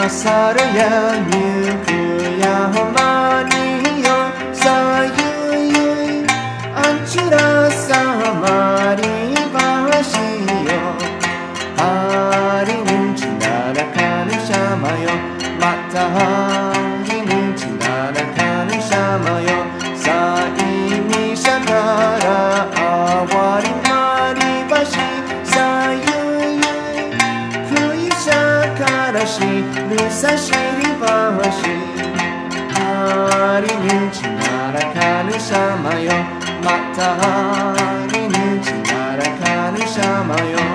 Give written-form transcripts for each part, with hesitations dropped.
Asadoya Yunta Sayuy Anchura Samari Bashiyo Hari Nuchinara Kanu Shamayo Mata Hari Nuchinara Kanu Shamayo Saimi Shakara Awari Mari Bashi Sayuy Kuyu Shakarashi Musashiri Bashi Hari Nuchinara Kanu Shamayo Mata Hari Nuchinara Kanu Shamayo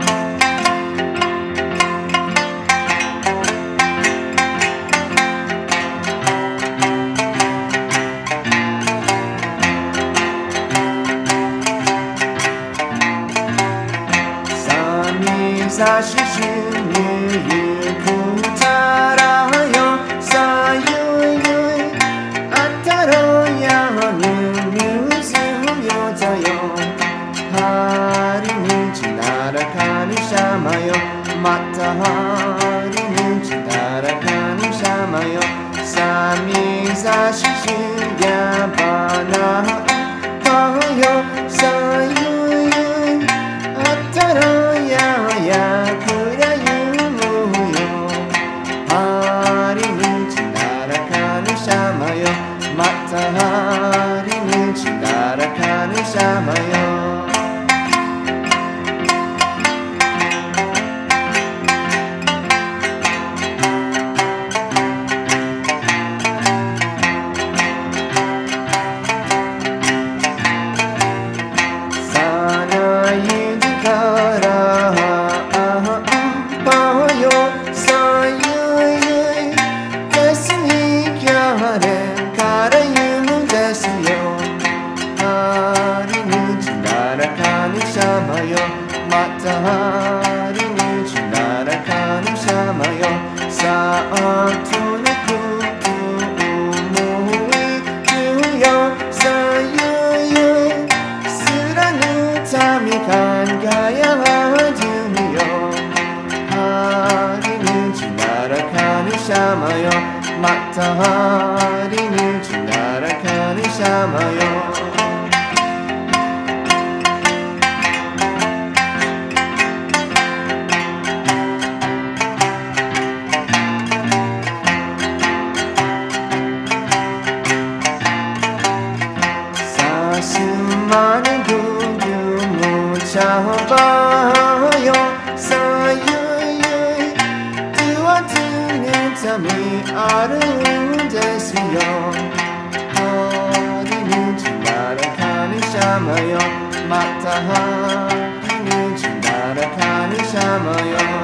Sami Sashi Shunyu Yukutara Yo Sayuy Asadoya Yunta Hari Nuchinara Kanu Shamayo Mata Hari Nuchinara Kanu Shamayo Sami Sashi Shunyu Bana Yo Sayuy Asadoya Yakura Yumuyo Hari Nuchinara Kanu Shamayo Mata Hari Nuchinara Kanu Shamayo Mata Hari Nuchinara Kanu Shamayo Saatune Kutu Umui Kuyo Sayuy Suranu Tamikan Gaya Hajuyo Hari Nuchinara Kanu Shamayo Mata Hari Nuchinara Kanu Shamayo Sumana Gugu Muchabayo Sayuy Tua Tunutami Aru Desio Hari Nuchinara Kanu Shamayo Mata Hari Nuchinara Kanu Shamayo